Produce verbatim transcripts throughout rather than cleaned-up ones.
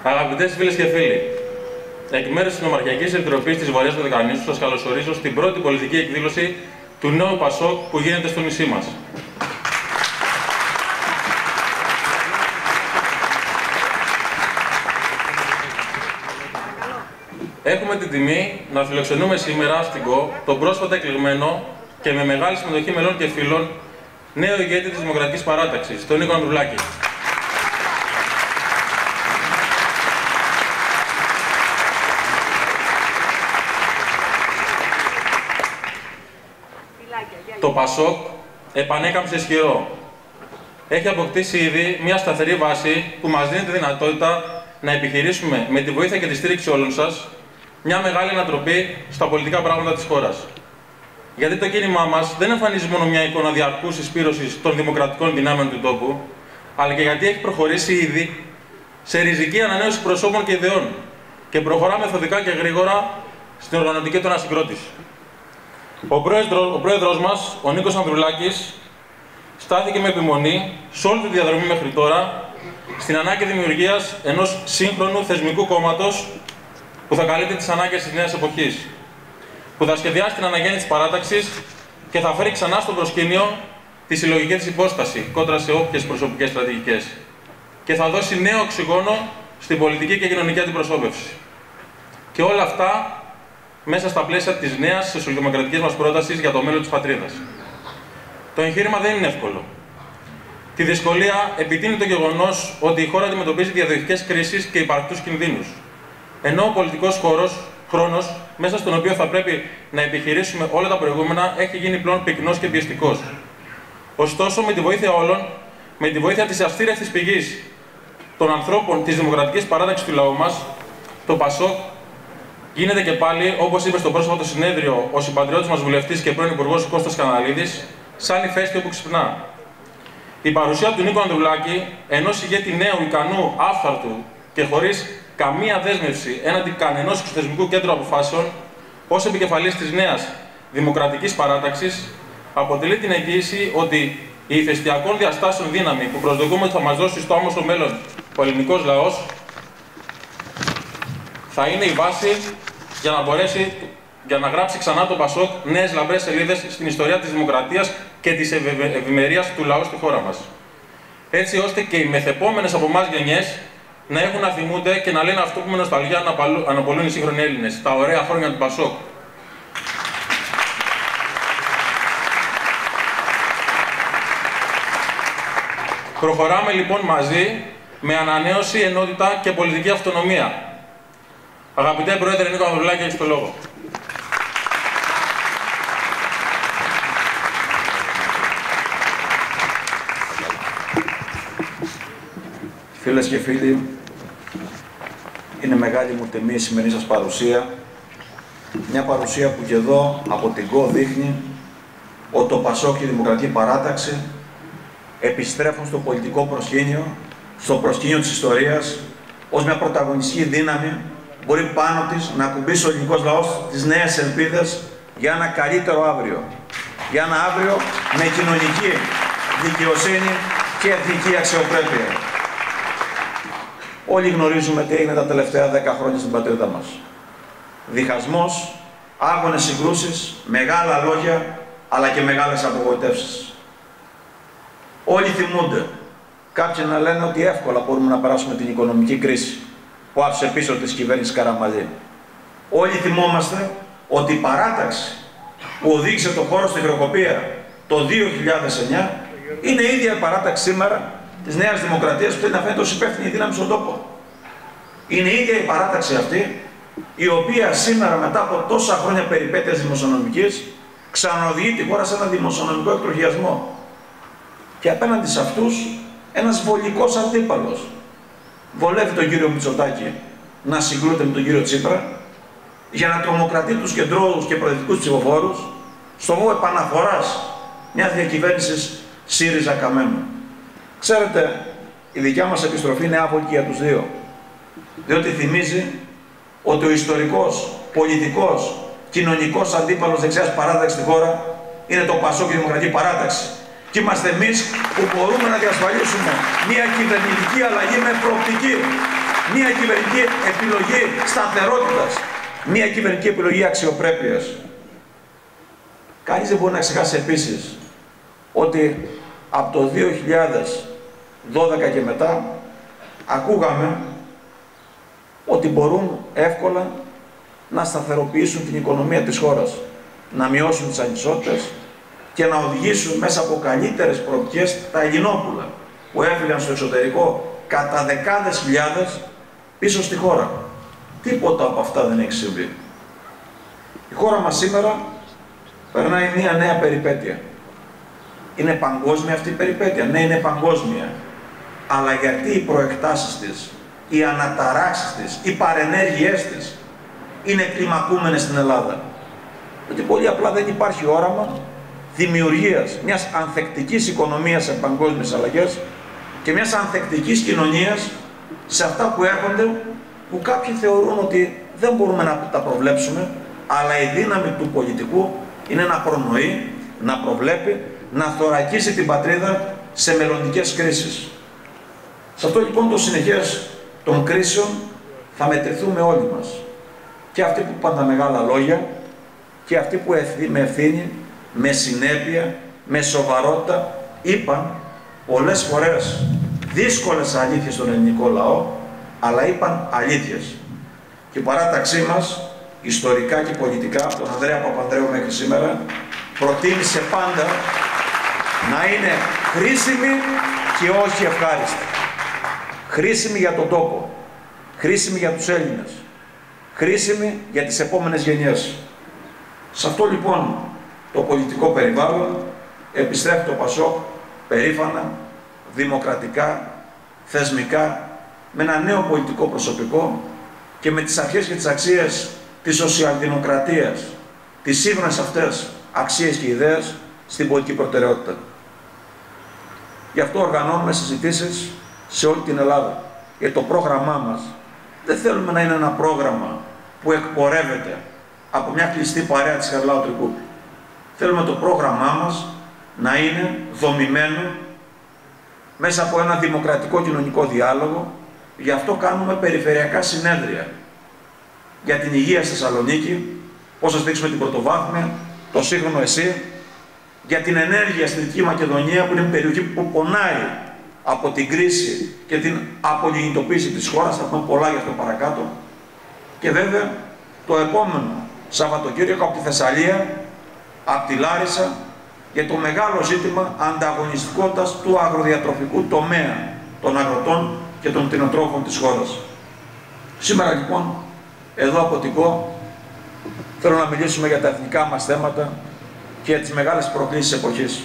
Αγαπητές φίλες και φίλοι, εκ μέρους της Νομαρχιακής Επιτροπής της Βορειάς Δωδεκανήσου σας καλωσορίζω στην πρώτη πολιτική εκδήλωση του νέου Πασόκ που γίνεται στο νησί μας. Έχουμε την τιμή να φιλοξενούμε σήμερα στην ΚΟ τον πρόσφατα εκλεγμένο και με μεγάλη συμμετοχή μελών και φίλων νέο ηγέτη της Δημοκρατικής Παράταξης, τον Νίκο Ανδρουλάκη. Το Πασόκ επανέκαμψε ισχυρό. Έχει αποκτήσει ήδη μια σταθερή βάση που μας δίνει τη δυνατότητα να επιχειρήσουμε με τη βοήθεια και τη στήριξη όλων σας μια μεγάλη ανατροπή στα πολιτικά πράγματα της χώρας. Γιατί το κίνημά μας δεν εμφανίζει μόνο μια εικόνα διαρκούς συσπήρωσης των δημοκρατικών δυνάμεων του τόπου, αλλά και γιατί έχει προχωρήσει ήδη σε ριζική ανανέωση προσώπων και ιδεών και προχωρά μεθοδικά και γρήγορα στην οργανωτική του ανασυγκρότηση. Ο πρόεδρος, ο πρόεδρος μας, ο Νίκος Ανδρουλάκης, στάθηκε με επιμονή σε όλη τη διαδρομή μέχρι τώρα στην ανάγκη δημιουργίας ενός σύγχρονου θεσμικού κόμματος που θα καλύπτει τις ανάγκες της νέας εποχής, που θα σχεδιάσει την αναγέννηση της παράταξης και θα φέρει ξανά στο προσκήνιο τη συλλογική της υπόσταση κόντρα σε όποιες προσωπικές στρατηγικές και θα δώσει νέο οξυγόνο στην πολιτική και κοινωνική αντιπροσώπευση. Και όλα αυτά μέσα στα πλαίσια της νέας σοσιαλδημοκρατικής μας πρότασης για το μέλλον της πατρίδας. Το εγχείρημα δεν είναι εύκολο. Τη δυσκολία επιτείνει το γεγονός ότι η χώρα αντιμετωπίζει διαδοχικές κρίσεις και υπαρκτούς κινδύνους. Ενώ ο πολιτικός χώρος, χρόνος, μέσα στον οποίο θα πρέπει να επιχειρήσουμε όλα τα προηγούμενα, έχει γίνει πλέον πυκνός και πιεστικός. Ωστόσο, με τη βοήθεια όλων, με τη βοήθεια της αστήρευτης πηγής των ανθρώπων της Δημοκρατικής Παράταξης του λαού μας, το Πασόκ γίνεται και πάλι, όπως είπε στο πρόσφατο συνέδριο ο συμπατριώτης μας βουλευτής και πρώην Υπουργός Κώστας Καναλίδης, σαν ηφαίστειο που ξυπνά. Η παρουσία του Νίκου Ανδρουλάκη, ενός ηγέτη νέου, ικανού, άφθαρτου και χωρίς καμία δέσμευση έναντι κανενός εξωθεσμικού κέντρου αποφάσεων, ως επικεφαλής της νέας Δημοκρατικής Παράταξης, αποτελεί την εγγύηση ότι η ηφαιστειακών διαστάσεων δύναμη που προσδοκούμε ότι θα μας δώσει στο άμεσο μέλλον ο ελληνικός λαός, θα είναι η βάση για να μπορέσει για να γράψει ξανά το Πασόκ νέες λαμπρές σελίδες στην ιστορία της δημοκρατίας και της ευημερίας του λαού στη χώρα μας. Έτσι ώστε και οι μεθεπόμενες από εμάς γενιές να έχουν να θυμούνται και να λένε αυτό που με νοσταλγία αναπολούν οι σύγχρονοι Έλληνες, τα ωραία χρόνια του Πασόκ. Προχωράμε λοιπόν μαζί με ανανέωση, ενότητα και πολιτική αυτονομία. Αγαπητέ Πρόεδρε Νίκο Ανδρουλάκη, έχεις το λόγο. Φίλες και φίλοι, είναι μεγάλη μου τιμή η σημερινή σας παρουσία. Μια παρουσία που και εδώ από την ΚΟ δείχνει ότι το Πασόκ και η Δημοκρατική Παράταξη επιστρέφουν στο πολιτικό προσκήνιο, στο προσκήνιο της ιστορίας, ως μια πρωταγωνιστική δύναμη μπορεί πάνω της να ακουμπήσει ο ελληνικός λαός τις νέες ελπίδες για ένα καλύτερο αύριο. Για ένα αύριο με κοινωνική δικαιοσύνη και εθνική αξιοπρέπεια. Όλοι γνωρίζουμε τι έγινε τα τελευταία δέκα χρόνια στην πατρίδα μας. Διχασμός, άγονες συγκρούσεις, μεγάλα λόγια, αλλά και μεγάλες απογοητεύσεις. Όλοι θυμούνται. Κάποιοι να λένε ότι εύκολα μπορούμε να περάσουμε την οικονομική κρίση που άφησε πίσω της κυβέρνησης Καραμαλή. Όλοι θυμόμαστε ότι η παράταξη που οδήγησε το χώρο στη χρεοκοπία το δύο χιλιάδες εννιά είναι η ίδια η παράταξη σήμερα της Νέας Δημοκρατίας που θέλει να φαίνεται ως υπεύθυνη δύναμη στον τόπο. Είναι η ίδια η παράταξη αυτή η οποία σήμερα μετά από τόσα χρόνια περιπέτειας δημοσιονομικής ξαναοδηγεί τη χώρα σε ένα δημοσιονομικό εκτροχιασμό. Και απέναντι σε αυτούς ένας βολικός αντίπαλος βολεύει τον κύριο Μητσοτάκη να συγκρούεται με τον κύριο Τσίπρα για να τρομοκρατεί τους κεντρώους και προοδευτικούς ψηφοφόρους στο βό επαναφοράς μιας διακυβέρνησης ΣΥΡΙΖΑ Καμένου. Ξέρετε, η δικιά μας επιστροφή είναι άβολη για τους δύο. Διότι θυμίζει ότι ο ιστορικός, πολιτικός, κοινωνικός αντίπαλος δεξιάς παράταξης στη χώρα είναι το Πασόκ και η Δημοκρατική Παράταξη. Και είμαστε εμείς που μπορούμε να διασφαλίσουμε μια κυβερνητική αλλαγή με προοπτική. Μια κυβερνητική επιλογή σταθερότητας. Μια κυβερνητική επιλογή αξιοπρέπειας. Κανείς δεν μπορεί να ξεχάσει επίσης ότι από το δύο χιλιάδες δώδεκα και μετά ακούγαμε ότι μπορούν εύκολα να σταθεροποιήσουν την οικονομία της χώρας, να μειώσουν τις ανισότητες και να οδηγήσουν μέσα από καλύτερες προοπτικές τα Ελληνόπουλα που έφυγαν στο εξωτερικό κατά δεκάδες χιλιάδες πίσω στη χώρα. Τίποτα από αυτά δεν έχει συμβεί. Η χώρα μας σήμερα περνάει μια νέα περιπέτεια. Είναι παγκόσμια αυτή η περιπέτεια. Ναι, είναι παγκόσμια. Αλλά γιατί οι προεκτάσεις της, οι αναταράξεις της, οι παρενέργειές της είναι κλιμακούμενες στην Ελλάδα? Γιατί πολύ απλά δεν υπάρχει όραμα δημιουργίας μιας ανθεκτικής οικονομίας σε παγκόσμιες αλλαγές και μιας ανθεκτικής κοινωνίας σε αυτά που έρχονται, που κάποιοι θεωρούν ότι δεν μπορούμε να τα προβλέψουμε, αλλά η δύναμη του πολιτικού είναι να προνοεί, να προβλέπει, να θωρακίσει την πατρίδα σε μελλοντικές κρίσεις. Σε αυτό λοιπόν το συνεχές των κρίσεων θα μετρηθούμε όλοι μας. Και αυτοί που είπαν τα μεγάλα λόγια και αυτοί που με ευθύνη, με συνέπεια, με σοβαρότητα είπαν πολλές φορές δύσκολες αλήθειες στον ελληνικό λαό, αλλά είπαν αλήθειες. Και η παράταξή μας, ιστορικά και πολιτικά, από τον Ανδρέα Παπανδρέου μέχρι σήμερα, προτίμησε πάντα να είναι χρήσιμη και όχι ευχάριστη. Χρήσιμη για τον τόπο, χρήσιμη για τους Έλληνες, χρήσιμη για τις επόμενες γενιές. Σε αυτό λοιπόν το πολιτικό περιβάλλον επιστρέφει το Πασόκ περήφανα, δημοκρατικά, θεσμικά, με ένα νέο πολιτικό προσωπικό και με τις αρχές και τις αξίες της σοσιαλδημοκρατίας, τις σύγχρονες αυτές αξίες και ιδέες στην πολιτική προτεραιότητα. Γι' αυτό οργανώνουμε συζητήσεις σε όλη την Ελλάδα. Για το πρόγραμμά μας δεν θέλουμε να είναι ένα πρόγραμμα που εκπορεύεται από μια κλειστή παρέα της Χαριλάου Τρικούπη. Θέλουμε το πρόγραμμά μας να είναι δομημένο μέσα από ένα δημοκρατικό κοινωνικό διάλογο. Γι' αυτό κάνουμε περιφερειακά συνέδρια για την υγεία στη Θεσσαλονίκη, πώς θα στηρίξουμε την πρωτοβάθμια, το σύγχρονο ΕΣΥ, για την ενέργεια στη Δυτική Μακεδονία, που είναι μια περιοχή που πονάει από την κρίση και την απολιγνητοποίηση της χώρας. Θα πούμε πολλά γι' αυτό παρακάτω. Και βέβαια το επόμενο Σαββατοκύριακο από τη Θεσσαλία, από τη Λάρισα, για το μεγάλο ζήτημα ανταγωνιστικότητας του αγροδιατροφικού τομέα των αγροτών και των κτηνοτρόφων της χώρας. Σήμερα λοιπόν, εδώ από την ΚΟ, θέλω να μιλήσουμε για τα εθνικά μας θέματα και για τις μεγάλες προκλήσεις της εποχής.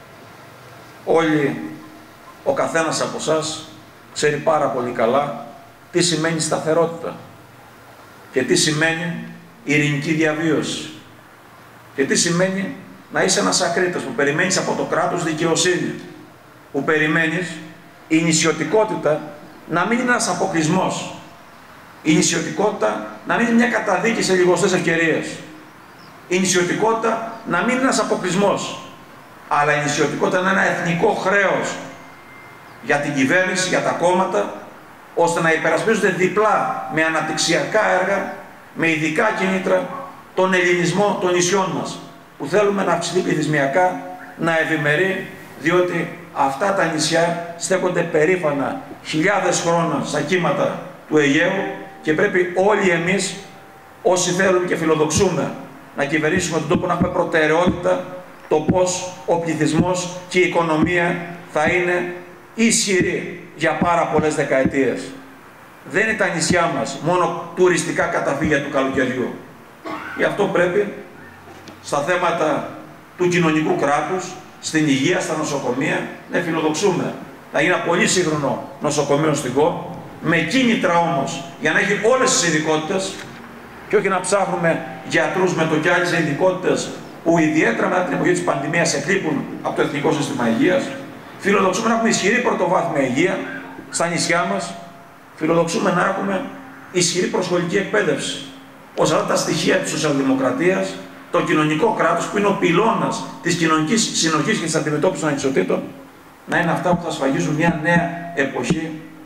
Όλοι, ο καθένας από εσάς, ξέρει πάρα πολύ καλά τι σημαίνει σταθερότητα και τι σημαίνει ειρηνική διαβίωση και τι σημαίνει να είσαι ένας ακρίτας που περιμένεις από το κράτος δικαιοσύνη, που περιμένεις η νησιωτικότητα να μην είναι ένας αποκλεισμός, η νησιωτικότητα να μην είναι μια καταδίκη σε λιγοστές ευκαιρίες, η νησιωτικότητα να μην είναι ένας αποκλεισμός, αλλά η νησιωτικότητα να είναι ένα εθνικό χρέος για την κυβέρνηση, για τα κόμματα, ώστε να υπερασπίζονται διπλά με αναπτυξιακά έργα, με ειδικά κίνητρα, τον ελληνισμό των νησιών μας, που θέλουμε να αυξηθεί πληθυσμιακά, να ευημερεί, διότι αυτά τα νησιά στέκονται περήφανα χιλιάδες χρόνια στα κύματα του Αιγαίου και πρέπει όλοι εμείς, όσοι θέλουμε και φιλοδοξούμε να κυβερνήσουμε τον τόπο, να έχουμε προτεραιότητα το πώς ο πληθυσμός και η οικονομία θα είναι ισχυρή για πάρα πολλές δεκαετίες. Δεν είναι τα νησιά μας μόνο τουριστικά καταφύγια του καλοκαιριού. Γι' αυτό πρέπει στα θέματα του κοινωνικού κράτους, στην υγεία, στα νοσοκομεία, να φιλοδοξούμε. Θα γίνει ένα πολύ σύγχρονο νοσοκομείο στην ΚΟ, με κίνητρα όμως για να έχει όλες τις ειδικότητες και όχι να ψάχνουμε γιατρούς με το κι άλλες ειδικότητες που ιδιαίτερα μετά την εποχή της πανδημίας εκλείπουν από το Εθνικό Σύστημα Υγείας. Φιλοδοξούμε να έχουμε ισχυρή πρωτοβάθμια υγεία στα νησιά μας. Φιλοδοξούμε να έχουμε ισχυρή προσχολική εκπαίδευση. Ώστε αυτά τα στοιχεία της σοσιαλδημοκρατίας, το κοινωνικό κράτος που είναι ο πυλώνας της κοινωνικής συνοχής και της αντιμετώπισης των ανισοτήτων, να είναι αυτά που θα σφαγίζουν μια νέα εποχή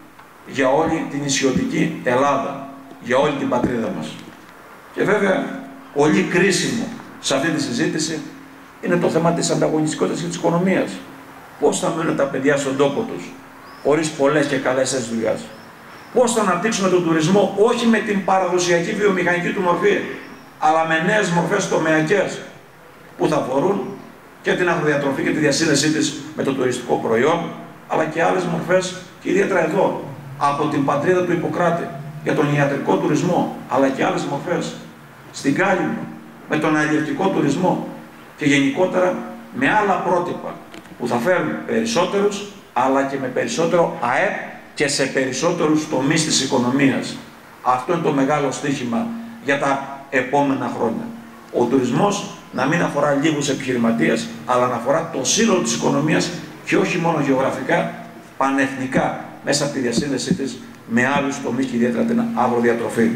για όλη την νησιωτική Ελλάδα, για όλη την πατρίδα μας. Και βέβαια, πολύ κρίσιμο σε αυτή τη συζήτηση είναι το θέμα της ανταγωνιστικότητας και της οικονομίας. Πώς θα μένουν τα παιδιά στον τόπο τους, χωρίς πολλές και καλές θέσεις δουλειάς. Πώς θα αναπτύξουμε τον τουρισμό, όχι με την παραδοσιακή βιομηχανική του μορφή, αλλά με νέες μορφές τομεακές, που θα αφορούν και την αγροδιατροφή και τη διασύνδεσή της με το τουριστικό προϊόν, αλλά και άλλες μορφές, και ιδιαίτερα εδώ, από την πατρίδα του Ιπποκράτη, για τον ιατρικό τουρισμό, αλλά και άλλες μορφές, στην Κάλυμνο, με τον αλλιευτικό τουρισμό και γενικότερα με άλλα πρότυπα που θα φέρουν περισσότερους, αλλά και με περισσότερο ΑΕΠ και σε περισσότερους τομείς της οικονομίας. Αυτό είναι το μεγάλο στοίχημα για τα επόμενα χρόνια. Ο τουρισμός να μην αφορά λίγους επιχειρηματίες, αλλά να αφορά το σύνολο της οικονομίας και όχι μόνο γεωγραφικά, πανεθνικά, μέσα από τη διασύνδεσή της με άλλους τομείς και ιδιαίτερα την αγροδιατροφή.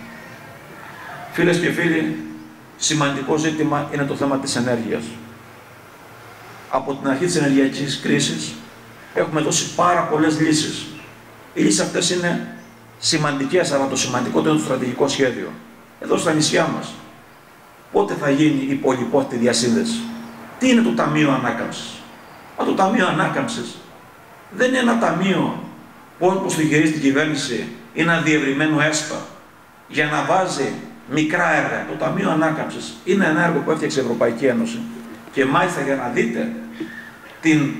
Φίλες και φίλοι, σημαντικό ζήτημα είναι το θέμα της ενέργειας. Από την αρχή της ενεργειακής κρίσης έχουμε δώσει πάρα πολλές λύσεις. Οι λύσεις αυτές είναι σημαντικές, αλλά το σημαντικότερο είναι το στρατηγικό σχέδιο. Εδώ στα νησιά μας, πότε θα γίνει η πολυπόθητη διασύνδεση? Τι είναι το Ταμείο Ανάκαμψης? Α, το Ταμείο Ανάκαμψης δεν είναι ένα ταμείο που όπως το χειρίζεται η κυβέρνηση είναι ένα διευρυμένο ΕΣΠΑ για να βάζει μικρά έργα. Το Ταμείο Ανάκαμψης είναι ένα έργο που έφτιαξε η Ευρωπαϊκή Ένωση και μάλιστα για να δείτε την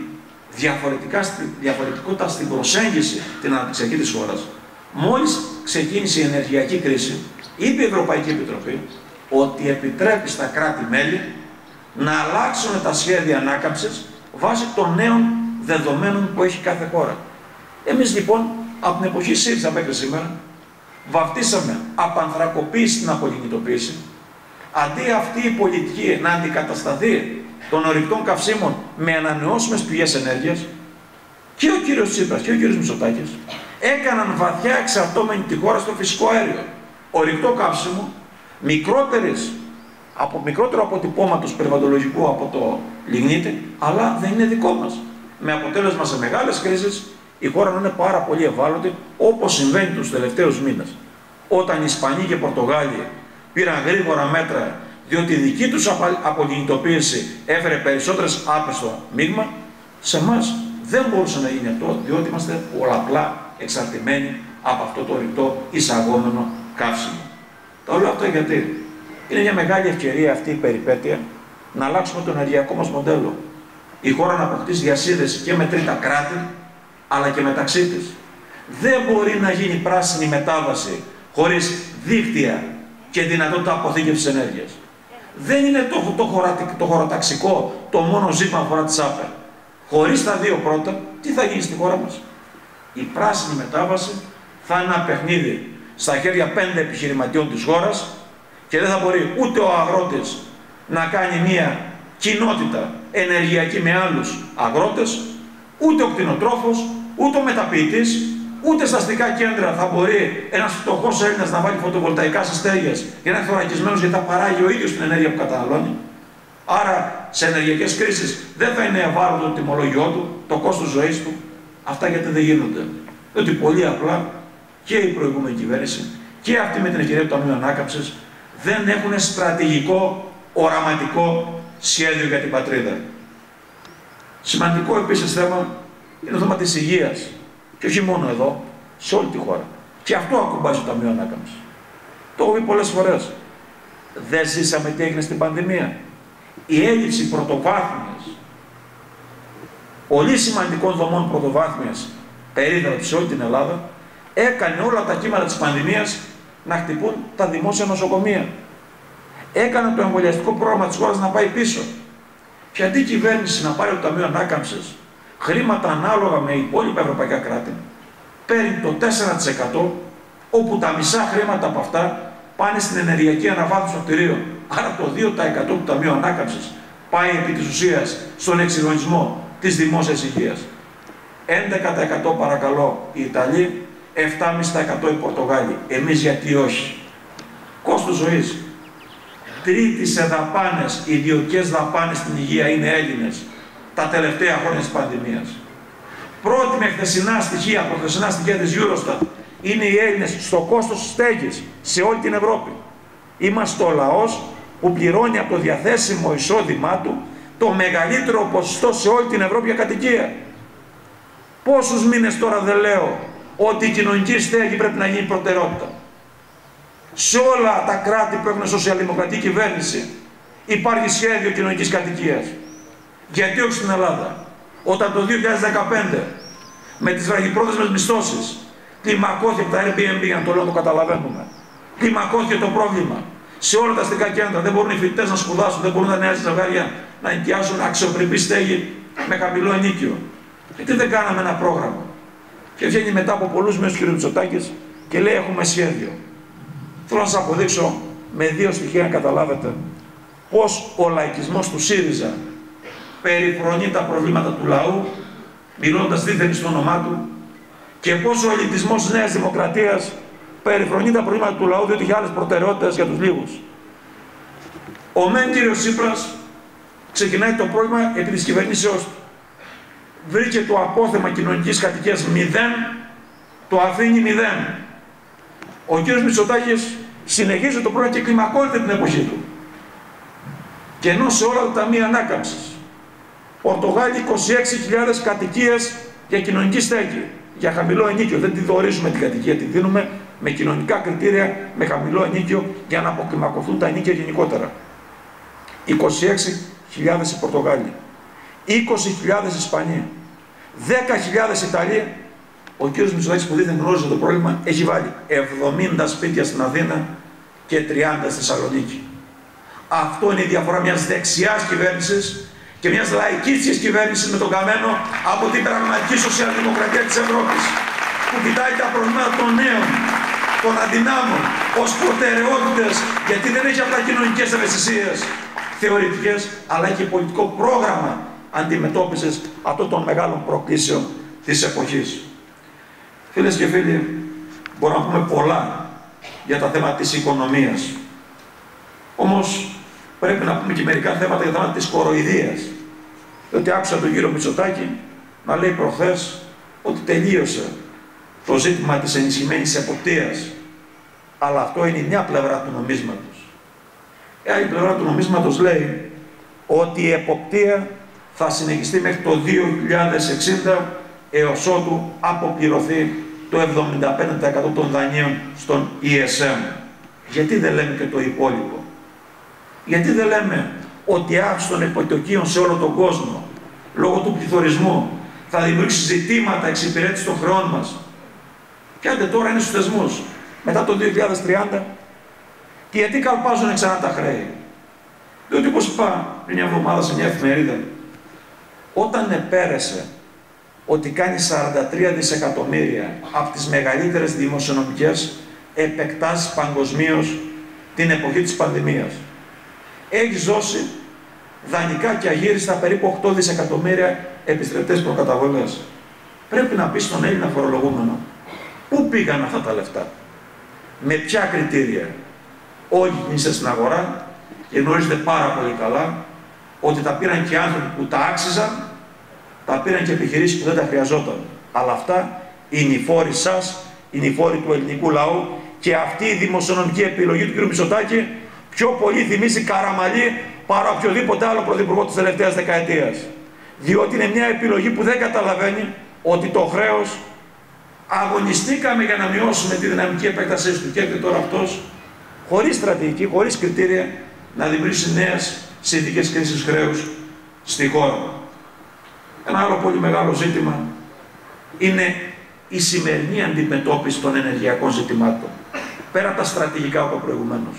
διαφορετικότητα στην προσέγγιση την αναπτυξιακή της χώρας. Μόλις ξεκίνησε η ενεργειακή κρίση, είπε η Ευρωπαϊκή Επιτροπή ότι επιτρέπει στα κράτη-μέλη να αλλάξουν τα σχέδια ανάκαμψης βάσει των νέων δεδομένων που έχει κάθε χώρα. Εμείς λοιπόν, από την εποχή ΣΥΡΙΖΑ μέχρι σήμερα, βαφτίσαμε απανθρακοποίηση στην απολιγνητοποίηση, αντί αυτή η πολιτική να αντικατασταθεί των ορυκτών καυσίμων με ανανεώσιμες πηγές ενέργειας, και ο κύριος Τσίπρας και ο κύριος Μητσοτάκης έκαναν βαθιά εξαρτώμενη τη χώρα στο φυσικό αέριο. Ορυκτό καύσιμο, μικρότερης, από, μικρότερο αποτυπώματος περιβαλλοντολογικού από το λιγνίτη, αλλά δεν είναι δικό μας. Με αποτέλεσμα σε μεγάλες κρίσεις η χώρα να είναι πάρα πολύ ευάλωτη, όπως συμβαίνει τους τελευταίους μήνες. Όταν οι Ισπανοί και οι Πορτογάλοι πήραν γρήγορα μέτρα, διότι η δική τους απολιγνητοποίηση έφερε περισσότερες άπες στο μείγμα, σε εμάς δεν μπορούσε να γίνει αυτό, διότι είμαστε πολλαπλά εξαρτημένοι από αυτό το ορυκτό εισαγόμενο καύσιμο. Τα όλα αυτά γιατί? Είναι μια μεγάλη ευκαιρία αυτή η περιπέτεια να αλλάξουμε το ενεργειακό μας μοντέλο. Η χώρα να αποκτήσει διασύνδεση και με τρίτα κράτη, αλλά και μεταξύ της. Δεν μπορεί να γίνει πράσινη μετάβαση χωρίς δίκτυα και δυνατότητα αποθήκευσης ενέργειας. Δεν είναι το, το, χωρα, το χωροταξικό το μόνο ζήτημα αφορά της ΑΠΕ. Χωρίς τα δύο πρώτα, τι θα γίνει στη χώρα μας? Η πράσινη μετάβαση θα είναι ένα παιχνίδι στα χέρια πέντε επιχειρηματιών της χώρας και δεν θα μπορεί ούτε ο αγρότης να κάνει μια κοινότητα ενεργειακή με άλλους αγρότες, ούτε ο κτηνοτρόφος, ούτε ο μεταποιητής, ούτε στα αστικά κέντρα θα μπορεί ένας φτωχός Έλληνας να βάλει φωτοβολταϊκά σε στέγες για να είναι θωρακισμένος, γιατί θα παράγει ο ίδιος την ενέργεια που καταναλώνει. Άρα σε ενεργειακές κρίσεις δεν θα είναι ευάλωτο το τιμολόγιό του, το κόστος ζωής του. Αυτά γιατί δεν γίνονται? Διότι πολύ απλά και η προηγούμενη κυβέρνηση και αυτή με την ευκαιρία του Ταμείου Ανάκαμψης δεν έχουν στρατηγικό, οραματικό σχέδιο για την πατρίδα. Σημαντικό επίσης θέμα είναι το θέμα της υγείας. Και όχι μόνο εδώ, σε όλη τη χώρα. Και αυτό ακουμπάει στο Ταμείο Ανάκαμψης. Το έχω πει πολλές φορές. Δεν ζήσαμε τι έγινε στην πανδημία? Η έλλειψη πρωτοβάθμιας, πολύ σημαντικών δομών πρωτοβάθμιας περίθαλψης σε όλη την Ελλάδα, έκανε όλα τα κύματα της πανδημίας να χτυπούν τα δημόσια νοσοκομεία. Έκανε το εμβολιαστικό πρόγραμμα της χώρας να πάει πίσω. Και αντί η κυβέρνηση να πάρει το Ταμείο Ανάκαμψης χρήματα ανάλογα με υπόλοιπα ευρωπαϊκά κράτη, παίρνει το τέσσερα τοις εκατό, όπου τα μισά χρήματα από αυτά πάνε στην ενεργειακή αναβάθμιση των κτηρίων. Άρα το δύο τοις εκατό του Ταμείου Ανάκαμψης πάει επί της ουσίας στον εξυγχρονισμό της δημόσιας υγείας. έντεκα τοις εκατό παρακαλώ οι Ιταλοί, επτά κόμμα πέντε τοις εκατό οι Πορτογάλοι. Εμείς γιατί όχι? Κόστος ζωής. Τρίτη σε δαπάνες, ιδιωτικές δαπάνες στην υγεία είναι Έλληνες τα τελευταία χρόνια της πανδημίας. Πρώτη με χθεσινά στοιχεία, προχθεσινά στοιχεία της Eurostat, είναι οι Έλληνες στο κόστος στέγης σε όλη την Ευρώπη. Είμαστε ο λαός που πληρώνει από το διαθέσιμο εισόδημά του το μεγαλύτερο ποσοστό σε όλη την Ευρώπη για κατοικία. Πόσους μήνες τώρα δεν λέω ότι η κοινωνική στέγη πρέπει να γίνει προτεραιότητα. Σε όλα τα κράτη που έχουν σοσιαλδημοκρατική κυβέρνηση υπάρχει σχέδιο κοινωνικής κατοικίας. Γιατί όχι στην Ελλάδα? Όταν το δύο χιλιάδες δεκαπέντε με τις βραχυπρόθεσμες μισθώσεις κλιμακώθηκε από τα Airbnb, για να το λέω το καταλαβαίνουμε, κλιμακώθηκε το πρόβλημα σε όλα τα αστικά κέντρα. Δεν μπορούν οι φοιτητές να σπουδάσουν, δεν μπορούν τα νέα ζευγάρια να νοικιάσουν αξιοπρεπή στέγη με χαμηλό ενοίκιο. Γιατί δεν κάναμε ένα πρόγραμμα? Και βγαίνει μετά από πολλούς μήνες ο κ. Μητσοτάκης και λέει: έχουμε σχέδιο. Θέλω να σας αποδείξω με δύο στοιχεία να καταλάβετε πώς ο λαϊκισμός του ΣΥΡΙΖΑ περιφρονεί τα προβλήματα του λαού, μιλώντας δίθεν στο όνομά του, και πώς ο ελιτισμός της Νέας Δημοκρατίας περιφρονεί τα προβλήματα του λαού, διότι είχε άλλες προτεραιότητες για τους λίγους. Ο μεν κύριος Τσίπρας ξεκινάει το πρόβλημα επί της κυβερνήσεώς του. Βρήκε το απόθεμα κοινωνικής κατοικίας μηδέν, το αφήνει μηδέν. Ο κύριος Μητσοτάκης συνεχίζει το πρόβλημα και κλιμακώνεται την εποχή του. Και ενώ σε όλα τα ταμεία ανάκαμψης, Πορτογάλοι είκοσι έξι χιλιάδες κατοικίες για κοινωνική στέγη, για χαμηλό ενοίκιο. Δεν τη δωρίζουμε την κατοικία, τη δίνουμε με κοινωνικά κριτήρια, με χαμηλό ενοίκιο, για να αποκλιμακωθούν τα ενοίκια γενικότερα. είκοσι έξι χιλιάδες οι Πορτογάλοι, είκοσι χιλιάδες Ισπανοί, δέκα χιλιάδες Ιταλοί. Ο κύριος Μητσοτάκης, που δεν γνώριζε το πρόβλημα, έχει βάλει εβδομήντα σπίτια στην Αθήνα και τριάντα στη Θεσσαλονίκη. Αυτό είναι η διαφορά μιας δεξιάς κυβέρνησης και μιας λαϊκίστικης κυβέρνησης με τον καμένο από την πραγματική σοσιαλδημοκρατία της Ευρώπης, που κοιτάει τα προβλήματα των νέων, των αδυνάμων, ως προτεραιότητες, γιατί δεν έχει απλά κοινωνικές ευαισθησίες θεωρητικές, αλλά και πολιτικό πρόγραμμα αντιμετώπισης αυτών των μεγάλων προκλήσεων της εποχής. Φίλες και φίλοι, μπορούμε να πούμε πολλά για τα θέματα της οικονομίας. Όμως πρέπει να πούμε και μερικά θέματα για τα θέματα της κοροϊδίας. Διότι άκουσα τον κύριο Μητσοτάκη να λέει προχθές ότι τελείωσε το ζήτημα της ενισχυμένης εποπτείας. Αλλά αυτό είναι η μια πλευρά του νομίσματος. Η άλλη πλευρά του νομίσματος λέει ότι η εποπτεία θα συνεχιστεί μέχρι το δύο χιλιάδες εξήντα, έως ότου αποπληρωθεί το εβδομήντα πέντε τοις εκατό των δανείων στον ι ες εμ. Γιατί δεν λέμε και το υπόλοιπο? Γιατί δεν λέμε ότι η αύξηση των επιτοκίων σε όλο τον κόσμο, λόγω του πληθωρισμού, θα δημιουργήσει ζητήματα εξυπηρέτησης των χρεών μας? Και άντε τώρα είναι στους θεσμούς. Μετά το δύο χιλιάδες τριάντα, και γιατί καλπάζουν ξανά τα χρέη? Διότι, όπως είπα πριν μια εβδομάδα σε μια εφημερίδα, όταν επέρεσε ότι κάνει σαράντα τρία δισεκατομμύρια από τις μεγαλύτερες δημοσιονομικές επεκτάσεις παγκοσμίως την εποχή της πανδημίας, έχει δώσει δανεικά και αγύριστα περίπου οκτώ δισεκατομμύρια επιστρεπτές προκαταβολές. Πρέπει να πει στον Έλληνα φορολογούμενο, πού πήγαν αυτά τα λεφτά, με ποια κριτήρια? Όλοι είστε στην αγορά και γνωρίζετε πάρα πολύ καλά ότι τα πήραν και άνθρωποι που τα άξιζαν, τα πήραν και επιχειρήσεις που δεν τα χρειαζόταν. Αλλά αυτά είναι οι φόροι σας, είναι οι φόροι του ελληνικού λαού, και αυτή η δημοσιονομική επιλογή του κ. Μητσοτάκη πιο πολύ θυμίζει Καραμανλή παρά οποιοδήποτε άλλο πρωθυπουργό της τελευταίας δεκαετίας. Διότι είναι μια επιλογή που δεν καταλαβαίνει ότι το χρέος αγωνιστήκαμε για να μειώσουμε τη δυναμική επέκτασή του, και έρχεται τώρα αυτός χωρίς στρατηγική, χωρίς κριτήρια, να δημιουργήσει νέες συνθήκες κρίσης χρέους στη χώρα. Ένα άλλο πολύ μεγάλο ζήτημα είναι η σημερινή αντιμετώπιση των ενεργειακών ζητημάτων, πέρα από τα στρατηγικά από προηγουμένως.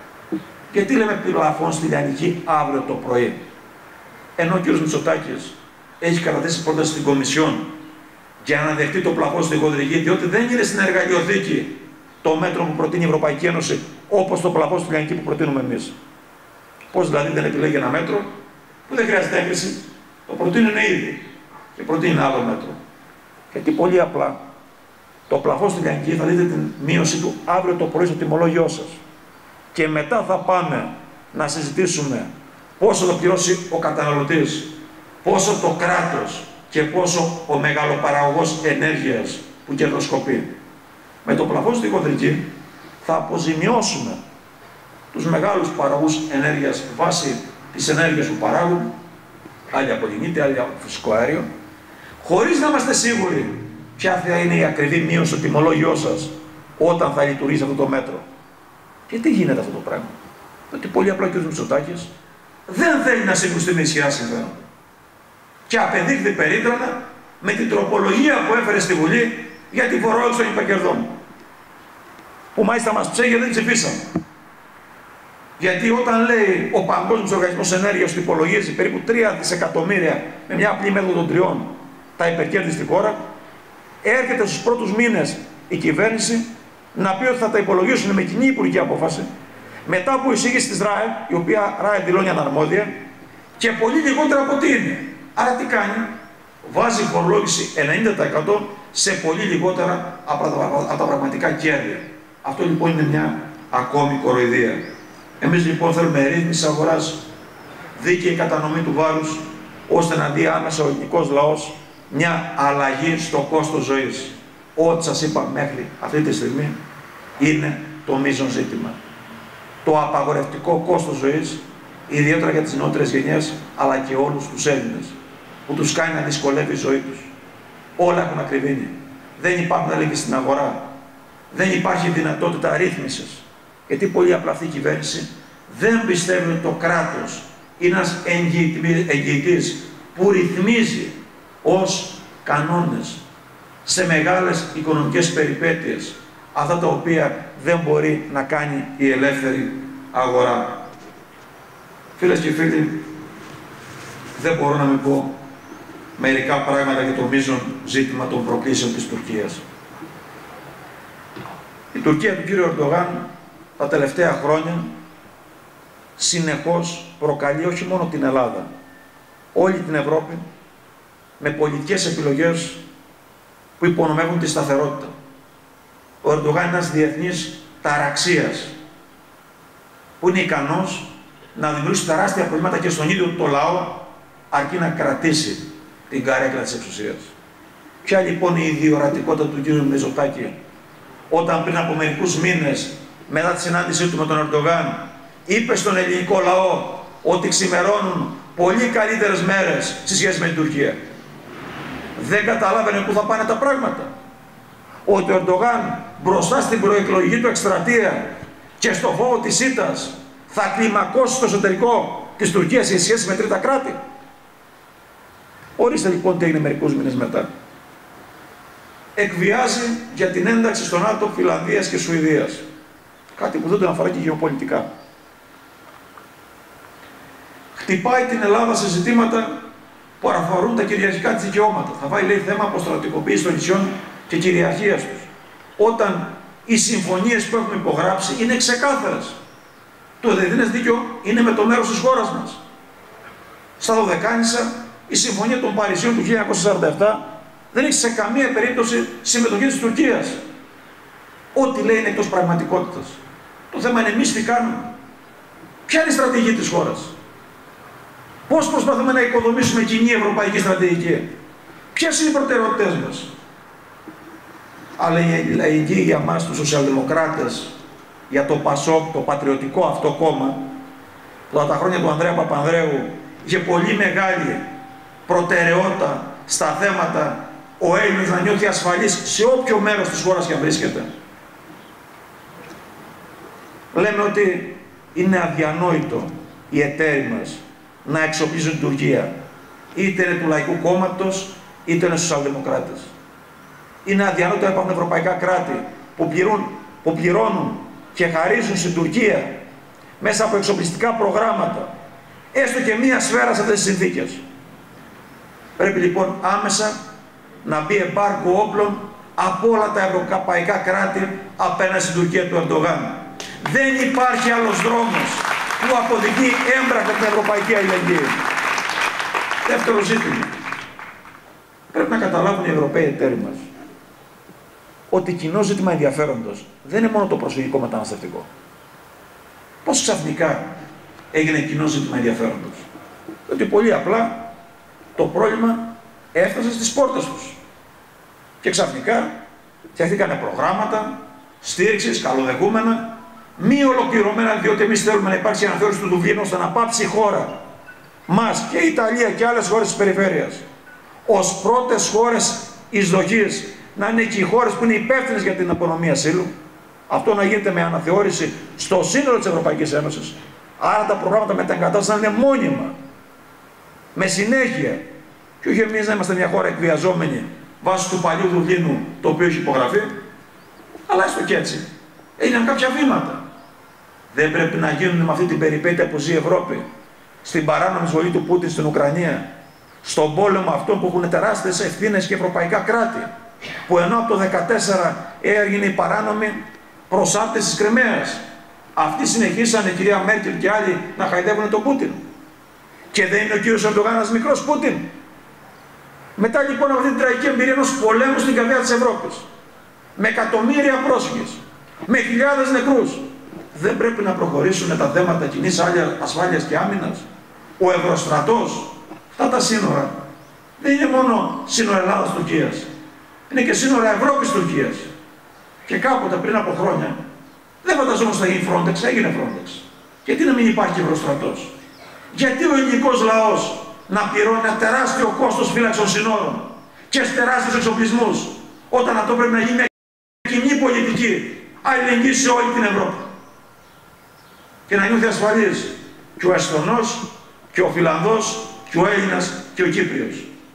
Γιατί λέμε πλαφόν στη Λιανική αύριο το πρωί, ενώ ο κ. Μητσοτάκης έχει καταθέσει πρόταση στην Κομισιόν για να δεχτεί το πλαφόν στη Χοντρική, διότι δεν είναι στην εργαλειοθήκη το μέτρο που προτείνει η Ευρωπαϊκή Ένωση, όπως το πλαφόν στη Λιανική που προτείνουμε εμείς. Πώς δηλαδή δεν επιλέγει ένα μέτρο που δεν χρειάζεται έγκριση, το προτείνουν ήδη και προτείνει ένα άλλο μέτρο? Γιατί πολύ απλά το πλαφόν στη Λιανική θα δείτε την μείωση του αύριο το πρωί στο τιμολόγιό σας. Και μετά θα πάμε να συζητήσουμε πόσο θα πληρώσει ο καταναλωτής, πόσο το κράτος και πόσο ο μεγαλοπαραγωγός ενέργειας που κερδοσκοπεί. Με το πλαφόν στη χοντρική θα αποζημιώσουμε τους μεγάλους παραγωγούς ενέργειας βάσει της ενέργειας που παράγουν, άλλοι από λιγνίτη, άλλοι από φυσικό αέριο, χωρίς να είμαστε σίγουροι ποια θα είναι η ακριβή μείωση στο τιμολόγιό σας όταν θα λειτουργήσει αυτό το μέτρο. Και τι γίνεται αυτό το πράγμα? Ότι πολύ απλά ο κ. Μητσοτάκης δεν θέλει να συγκρουστεί με ισχυρά συμφέροντα. Και απεδείχθη περίτρανα με την τροπολογία που έφερε στη Βουλή για την φορολόγηση των υπερκερδών. Που μάλιστα μας ψέγει δεν ψηφίσαμε. Γιατί όταν λέει ο Παγκόσμιος Οργανισμός Ενέργειας ότι υπολογίζει περίπου τρία δισεκατομμύρια με μια απλή μέθοδο των τριών τα υπερκέρδη στη χώρα, έρχεται στους πρώτους μήνες η κυβέρνηση να πει ότι θα τα υπολογίσουν με κοινή υπουργική απόφαση, μετά από εισήγηση της ΡΑΕ, η οποία ΡΑΕ δηλώνει αναρμόδια, και πολύ λιγότερα από τι είναι. Άρα τι κάνει? Βάζει φορολόγηση ενενήντα τοις εκατό σε πολύ λιγότερα από τα πραγματικά κέρδη. Αυτό λοιπόν είναι μια ακόμη κοροϊδία. Εμείς λοιπόν θέλουμε ρύθμιση αγοράς, δίκαιη κατανομή του βάρους, ώστε να δει άμεσα ο ελληνικός λαός μια αλλαγή στο κόστος ζωής. Ό,τι σας είπα μέχρι αυτή τη στιγμή είναι το μείζον ζήτημα. Το απαγορευτικό κόστος ζωής, ιδιαίτερα για τις νεότερες γενιές, αλλά και όλους τους Έλληνες, που τους κάνει να δυσκολεύει η ζωή τους. Όλα έχουν ακριβήνει. Δεν υπάρχουν έλεγχοι στην αγορά. Δεν υπάρχει δυνατότητα ρύθμισης. Γιατί πολύ απλά αυτή η κυβέρνηση δεν πιστεύει ότι το κράτος είναι ένας εγγυητής που ρυθμίζει ως κανόνες σε μεγάλες οικονομικές περιπέτειες αυτά τα οποία δεν μπορεί να κάνει η ελεύθερη αγορά. Φίλες και φίλοι, δεν μπορώ να μην πω μερικά πράγματα για το μείζον ζήτημα των προκλήσεων της Τουρκίας. Η Τουρκία του κ. Ερντογάν τα τελευταία χρόνια συνεχώς προκαλεί όχι μόνο την Ελλάδα, όλη την Ευρώπη με πολιτικές επιλογές που υπονομεύουν τη σταθερότητα. Ο Ερντογάν είναι ένας διεθνής ταραξίας που είναι ικανός να δημιουργήσει τεράστια προβλήματα και στον ίδιο το λαό, αρκεί να κρατήσει την καρέκλα της εξουσίας. Ποια λοιπόν η ιδιορατικότητα του κ. Μητσοτάκη, όταν πριν από μερικούς μήνες μετά τη συνάντησή του με τον Ερντογάν είπε στον ελληνικό λαό ότι ξημερώνουν πολύ καλύτερες μέρες σε σχέση με την Τουρκία. Δεν καταλάβαινε πού θα πάνε τα πράγματα. Ότι ο Ερντογάν μπροστά στην προεκλογική του εκστρατεία και στο φόβο της ήττας θα κλιμακώσει στο εσωτερικό της Τουρκίας σε σχέση με τρίτα κράτη. Ορίστε λοιπόν τι έγινε μερικούς μήνες μετά. Εκβιάζει για την ένταξη στον ΝΑΤΟ Φιλανδίας και Σουηδίας. Κάτι που δεν τον αφορά και γεωπολιτικά. Χτυπάει την Ελλάδα σε ζητήματα που αφορούν τα κυριαρχικά της δικαιώματα. Θα βάλει, λέει, θέμα αποστρατικοποίηση των νησιών και κυριαρχίας τους. Όταν οι συμφωνίες που έχουμε υπογράψει είναι ξεκάθαρες. Το διεθνές δίκαιο είναι με το μέρος της χώρας μας. Στα Δωδεκάνησα, η Συμφωνία των Παρισίων του χίλια εννιακόσια σαράντα επτά δεν έχει σε καμία περίπτωση συμμετοχή της Τουρκίας. Ό,τι λέει είναι εκτός πραγματικότητας. Το θέμα είναι εμείς τι κάνουμε. Ποια είναι η στρατηγική της χώρας. Πώς προσπαθούμε να οικοδομήσουμε κοινή ευρωπαϊκή στρατηγική. Ποιες είναι οι προτεραιότητες μας. Αλλά η λαϊκή για μας τους σοσιαλδημοκράτες, για το ΠΑΣΟΚ, το πατριωτικό αυτό κόμμα, που τα χρόνια του Ανδρέα Παπανδρέου είχε πολύ μεγάλη προτεραιότητα στα θέματα ο Έλληνας να νιώθει ασφαλής σε όποιο μέρος της χώρας και αν βρίσκεται. Λέμε ότι είναι αδιανόητο οι εταίροι μας να εξοπλίζουν την Τουρκία. Είτε είναι του Λαϊκού Κόμματος, είτε είναι σοσιαλδημοκράτες. Είναι αδιανόητο να υπάρχουν ευρωπαϊκά κράτη που πληρώνουν, που πληρώνουν και χαρίζουν στην Τουρκία μέσα από εξοπλιστικά προγράμματα έστω και μία σφαίρα σε αυτές τις συνθήκες. Πρέπει λοιπόν άμεσα να μπει εμπάργκο όπλων από όλα τα ευρωπαϊκά κράτη απέναντι στην Τουρκία του Ερντογάν. Δεν υπάρχει άλλος δρόμος που αποδεικνύει έμπρακτα την ευρωπαϊκή αλληλεγγύη. Δεύτερο ζήτημα. Πρέπει να καταλάβουν οι Ευρωπαίοι εταίροι μας ότι κοινό ζήτημα ενδιαφέροντος δεν είναι μόνο το προσφυγικό μεταναστευτικό. Πώς ξαφνικά έγινε κοινό ζήτημα ενδιαφέροντος. Ότι πολύ απλά το πρόβλημα έφτασαν στις πόρτες τους. Και ξαφνικά φτιαχτήκανε προγράμματα στήριξης, καλοδεχούμενα, μη ολοκληρωμένα, διότι εμείς θέλουμε να υπάρξει αναθεώρηση του Δουβλίνου ώστε να πάψει η χώρα μας και η Ιταλία και άλλες χώρες της περιφέρειας ως πρώτες χώρες εισδοχής να είναι και οι χώρες που είναι υπεύθυνες για την απονομή ασύλου. Αυτό να γίνεται με αναθεώρηση στο σύνολο της Ευρωπαϊκής Ένωσης. Άρα τα προγράμματα μεταγκατάστασης να είναι μόνιμα, με συνέχεια. Και όχι εμείς να είμαστε μια χώρα εκβιαζόμενη βάσει του παλιού Δουβλίνου, το οποίο έχει υπογραφεί, αλλά έστω και έτσι. Έγιναν κάποια βήματα. Δεν πρέπει να γίνουν με αυτή την περιπέτεια που ζει η Ευρώπη, στην παράνομη εισβολή του Πούτιν στην Ουκρανία, στον πόλεμο αυτών που έχουν τεράστιες ευθύνες και ευρωπαϊκά κράτη, που ενώ από το δύο χιλιάδες δεκατέσσερα έγινε η παράνομη προσάρτηση της Κριμαίας, αυτοί συνεχίσαν, η κυρία Μέρκελ και άλλοι, να χαϊδεύουν τον Πούτιν. Και δεν είναι ο κύριος Ερντογάν ένας μικρός Πούτιν? Μετά λοιπόν από αυτή την τραγική εμπειρία ενός πολέμου στην καρδιά της Ευρώπης, με εκατομμύρια πρόσφυγες, με χιλιάδες νεκρούς, δεν πρέπει να προχωρήσουν τα θέματα κοινής ασφάλειας και άμυνας? Ο Ευρωστρατός, αυτά τα σύνορα, δεν είναι μόνο σύνορα Ελλάδας-Τουρκίας, είναι και σύνορα Ευρώπης-Τουρκίας. Και κάποτε πριν από χρόνια, δεν φανταζόμαστε θα γίνει Frontex, έγινε Frontex. Γιατί να μην υπάρχει Ευρωστρατός? Γιατί ο ελληνικός λαός να πληρώνει ένα τεράστιο κόστος φύλαξης των συνόρων και τεράστιους εξοπλισμούς, όταν αυτό πρέπει να γίνει μια κοινή πολιτική αλληλεγγύη σε όλη την Ευρώπη? Και να νιώθει ασφαλής και ο Εσθονός και ο Φιλανδός και ο Έλληνας και ο Κύπριος.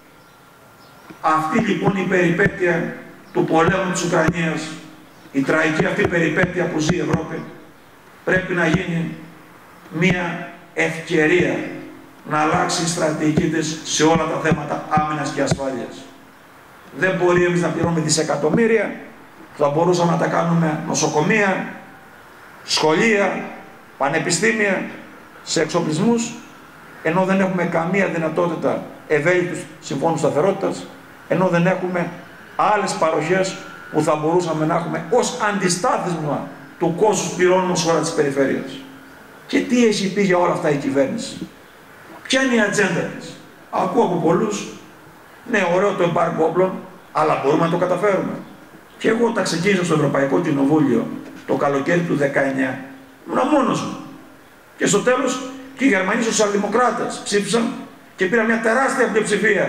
Αυτή λοιπόν η περιπέτεια του πολέμου της Ουκρανίας, η τραγική αυτή περιπέτεια που ζει η Ευρώπη, πρέπει να γίνει μια ευκαιρία να αλλάξει η στρατηγική της σε όλα τα θέματα άμυνας και ασφάλειας. Δεν μπορεί εμείς να πληρώνουμε δισεκατομμύρια, θα μπορούσαμε να τα κάνουμε νοσοκομεία, σχολεία, πανεπιστήμια, σε εξοπλισμούς, ενώ δεν έχουμε καμία δυνατότητα ευέλικτους συμφώνους σταθερότητας, ενώ δεν έχουμε άλλες παροχές που θα μπορούσαμε να έχουμε ως αντιστάθμισμα του κόστους που πληρώνουμε ως χώρα της περιφέρειας. Και τι έχει πει για όλα αυτά η κυβέρνηση? Ποια είναι η ατζέντα της? Ακούω από πολλούς, ναι, ωραίο το εμπάργκο όπλων, αλλά μπορούμε να το καταφέρουμε. Και εγώ όταν ξεκίνησα στο Ευρωπαϊκό Κοινοβούλιο το καλοκαίρι του δεκαεννιά, ήμουν μόνος μου. Και στο τέλος και οι Γερμανοί σοσιαλδημοκράτες ψήφισαν και πήραν μια τεράστια πλειοψηφία.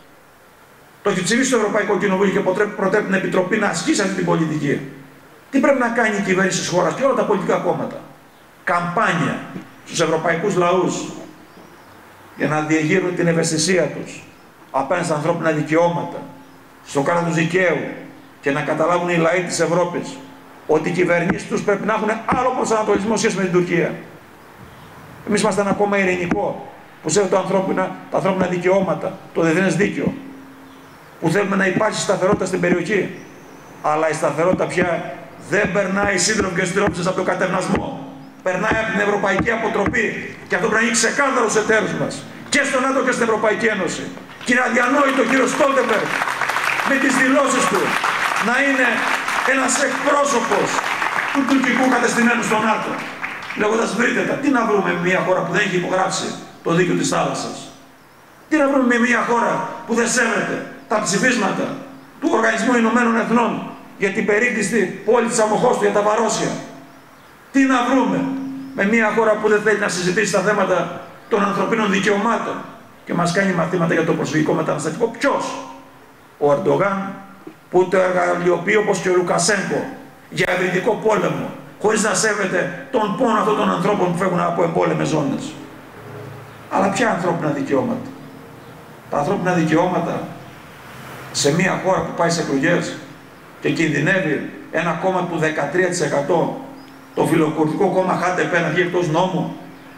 Το έχει ψηφίσει το Ευρωπαϊκό Κοινοβούλιο και προτρέπει την Επιτροπή να ασκήσει αυτή την πολιτική. Τι πρέπει να κάνει η κυβέρνηση της χώρας και όλα τα πολιτικά κόμματα? Καμπάνια στους ευρωπαϊκούς λαούς για να διεγείρουν την ευαισθησία τους απέναντι στα ανθρώπινα δικαιώματα, στο κράτος δικαίου, και να καταλάβουν οι λαοί της Ευρώπης ότι οι κυβερνήσεις τους πρέπει να έχουν άλλο προσανατολισμό σχέση με την Τουρκία. Εμείς είμαστε ένα κόμμα ειρηνικό που σέβεται τα ανθρώπινα, τα ανθρώπινα δικαιώματα, το διεθνές δίκαιο, που θέλουμε να υπάρξει σταθερότητα στην περιοχή. Αλλά η σταθερότητα πια δεν περνάει σύντροφοι και συντρόφισσες από το κατευνασμό. Περνάει από την Ευρωπαϊκή Αποτροπή, και αυτό πρέπει να γίνει ξεκάθαρο στους εταίρους μας, και στο ΝΑΤΟ και στην Ευρωπαϊκή Ένωση. Και είναι αδιανόητο ο κύριος Στόλτεμπεργκ με τις δηλώσεις του να είναι ένας εκπρόσωπος του τουρκικού κατεστημένου στο ΝΑΤΟ, λέγοντας βρείτε τα. Τι να βρούμε με μια χώρα που δεν έχει υπογράψει το δίκαιο της θάλασσας? Τι να βρούμε με μια χώρα που δεν σέβεται τα ψηφίσματα του Οργανισμού Ηνωμένων Εθνών για την περίκλειστη πόλη της Αμοχώστου, για τα Βαρόσια? Τι να βρούμε με μια χώρα που δεν θέλει να συζητήσει τα θέματα των ανθρωπίνων δικαιωμάτων και μας κάνει μαθήματα για το προσφυγικό μεταναστευτικό? Ποιος? Ο Ερντογάν, που το εργαλειοποιεί όπως και ο Λουκασέγκο για ευρυδικό πόλεμο, χωρίς να σέβεται τον πόνο αυτών των ανθρώπων που φεύγουν από εμπόλεμες ζώνες. Αλλά ποια ανθρώπινα δικαιώματα? Τα ανθρώπινα δικαιώματα σε μια χώρα που πάει σε εκλογές και κινδυνεύει ένα κόμμα που δεκατρία τοις εκατό, το φιλοκουρδικό κόμμα Χά Ντε Πέ, να βγει εκτός νόμου?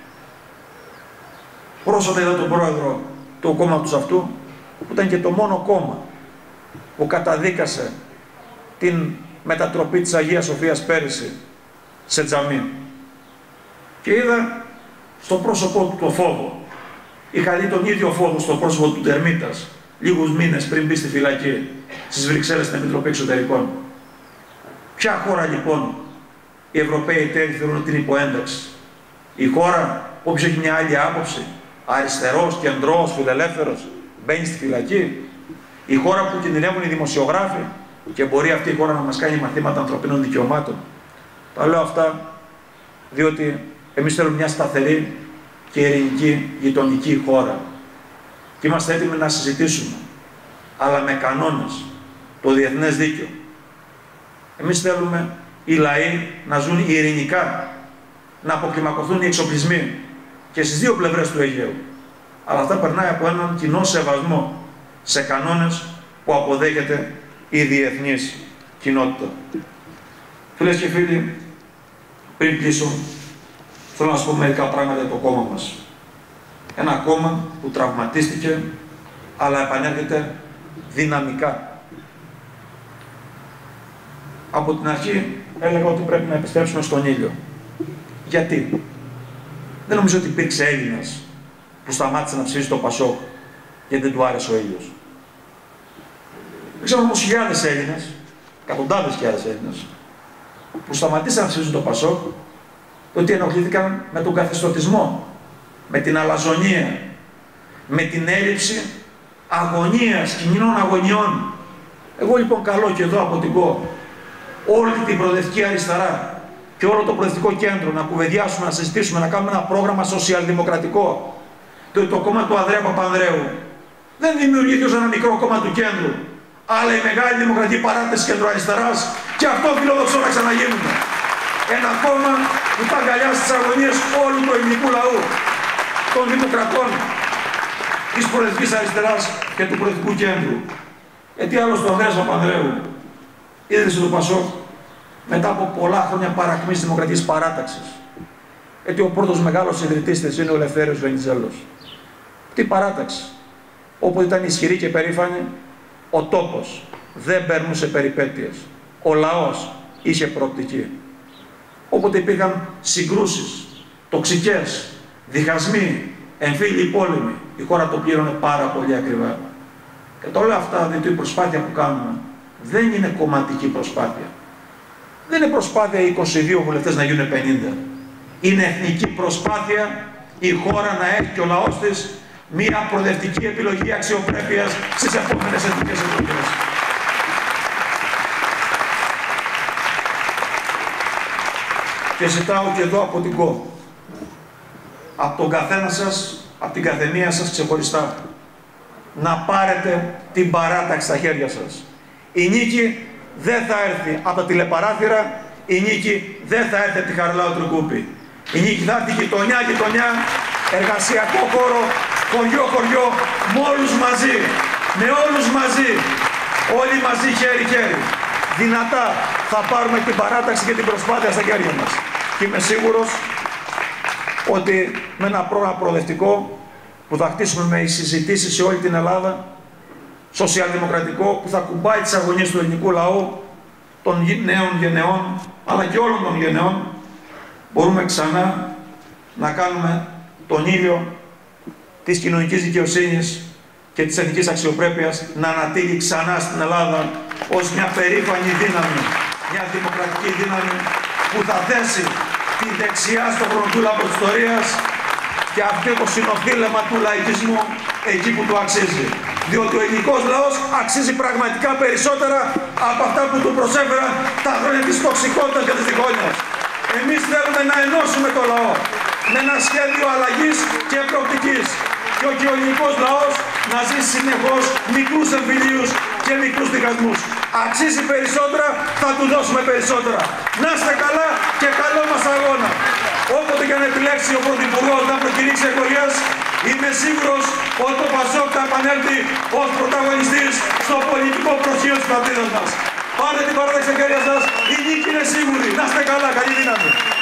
Πρόσφατα είδα τον πρόεδρο του κόμματος αυτού, που ήταν και το μόνο κόμμα που καταδίκασε την μετατροπή της Αγίας Σοφίας πέρυσι σε τζαμί. Και είδα στο πρόσωπό του το φόβο. Είχα δει τον ίδιο φόβο στο πρόσωπο του Τερμίτας λίγους μήνες πριν μπει στη φυλακή στις Βρυξέλλες στην Επιτροπή Εξωτερικών. Ποια χώρα λοιπόν οι Ευρωπαίοι εταίροι θεωρούν ότι είναι υποένταξη? Η χώρα όποιος έχει μια άλλη άποψη, αριστερός, κεντρός, φιλελεύθερος, μπαίνει στη φυλακή? η χώρα που κινδυνεύουν οι δημοσιογράφοι και μπορεί αυτή η χώρα να μας κάνει μαθήματα ανθρωπίνων δικαιωμάτων. Τα λέω αυτά διότι εμείς θέλουμε μια σταθερή και ειρηνική γειτονική χώρα. Και είμαστε έτοιμοι να συζητήσουμε, αλλά με κανόνες, το διεθνές δίκαιο. Εμείς θέλουμε οι λαοί να ζουν ειρηνικά, να αποκλιμακωθούν οι εξοπλισμοί και στις δύο πλευρές του Αιγαίου. Αλλά αυτά περνάει από έναν κοινό σεβασμό σε κανόνες που αποδέχεται η διεθνής κοινότητα. Φίλες και φίλοι, πριν κλείσω, θέλω να σας πω μερικά πράγματα για το κόμμα μας. Ένα κόμμα που τραυματίστηκε, αλλά επανέρχεται δυναμικά. Από την αρχή έλεγα ότι πρέπει να επιστρέψουμε στον ήλιο. Γιατί? Δεν νομίζω ότι υπήρξε Έλληνας που σταμάτησε να ψηφίσει το Πασόκ γιατί δεν του άρεσε ο ήλιος. Δεν ξέρω όμως χιλιάδες Έλληνες, εκατοντάδες χιλιάδες Έλληνες, που σταματήσαν να ψηφίσουν το Πασόκ ότι ενοχλήθηκαν με τον καθεστωτισμό, με την αλαζονία, με την έλλειψη αγωνίας, κοινών αγωνιών. Εγώ λοιπόν καλώ και εδώ από την ΚΟ όλη την προοδευτική αριστερά και όλο το προοδευτικό κέντρο να κουβεντιάσουμε, να συζητήσουμε, να κάνουμε ένα πρόγραμμα σοσιαλδημοκρατικό. Διότι το κόμμα του Ανδρέα Παπανδρέου δεν δημιουργήθηκε ως ένα μικρό κόμμα του κέντρου, αλλά η μεγάλη δημοκρατική παράταση κεντροαριστεράς, και αυτό φιλοδοξώ να ξαναγίνουμε. Ένα κόμμα που θα αγκαλιάσει τις αγωνίες όλου του ελληνικού λαού, των δημοκρατών, της προοδευτικής αριστεράς και του προοδευτικού κέντρου. Γιατί άλλος το Ανδρέας Παπανδρέου ίδρυσε το Πασόκ μετά από πολλά χρόνια παρακμής δημοκρατικής παράταξης. Γιατί ο πρώτος μεγάλος ιδρυτής της είναι ο Ελευθέριος Βενιζέλος. Τι παράταξη? Όποτε ήταν ισχυρή και περήφανη, ο τόπος δεν περνούσε περιπέτειες. Ο λαός είχε προοπτική. Όποτε υπήρχαν συγκρούσεις, τοξικές, διχασμοί, εμφύλιοι πόλεμοι, η χώρα το πλήρωνε πάρα πολύ ακριβά. Και το λέω αυτά διότι η προσπάθεια που κάνουμε δεν είναι κομματική προσπάθεια. Δεν είναι προσπάθεια οι είκοσι δύο βουλευτές να γίνουν πενήντα. Είναι εθνική προσπάθεια η χώρα να έχει και ο λαός της μία προοδευτική επιλογή αξιοπρέπειας στις επόμενες εθνικές εκλογές. Και ζητάω και εδώ από την ΚΟ, από τον καθένα σας, από την καθεμία σας ξεχωριστά, να πάρετε την παράταξη στα χέρια σας. Η νίκη δεν θα έρθει από τα τηλεπαράθυρα, η νίκη δεν θα έρθει από τη Χαριλάου Τρικούπη. Η νίκη θα έρθει γειτονιά-γειτονιά, εργασιακό χώρο, χωριό-χωριό, με όλους μαζί, με όλους μαζί, όλοι μαζί χέρι-χέρι. Δυνατά θα πάρουμε την παράταξη και την προσπάθεια στα χέρια μας. Και είμαι σίγουρος ότι με ένα πρόγραμμα προοδευτικό που θα χτίσουμε με συζητήσεις σε όλη την Ελλάδα, σοσιαλδημοκρατικό, που θα κουμπάει τις αγωνίες του ελληνικού λαού, των νέων γενεών, αλλά και όλων των γενεών, μπορούμε ξανά να κάνουμε τον ήλιο της κοινωνικής δικαιοσύνης και της εθνικής αξιοπρέπειας να ανατύλει ξανά στην Ελλάδα ως μια περήφανη δύναμη, μια δημοκρατική δύναμη που θα θέσει τη δεξιά στο χρονοτούλαπο της ιστορίας και αυτό το συνοθήλεμα του λαϊκισμού εκεί που του αξίζει. Διότι ο ελληνικός λαός αξίζει πραγματικά περισσότερα από αυτά που του προσέφεραν τα χρόνια της τοξικότητας και της διχόνοιας. Εμείς θέλουμε να ενώσουμε το λαό με ένα σχέδιο αλλαγής και προοπτικής. Και όχι ο ελληνικός λαός να ζήσει συνεχώς μικρούς εμφυλίους και μικρούς διχασμούς. Αξίζει περισσότερα, θα του δώσουμε περισσότερα. Να είστε καλά και καλό μας αγώνα. Όποτε και αν επιλέξει ο Πρωθυπουργός να προκηρύξει εκλογές, είμαι σίγουρος ότι το Πασόκ θα επανέλθει ως πρωταγωνιστής στο πολιτικό προσχείο της πατρίδας μας. Πάρτε την παράδοξη στα χέρια σας, η νίκη είναι σίγουρη. Να είστε καλά, καλή δύναμη.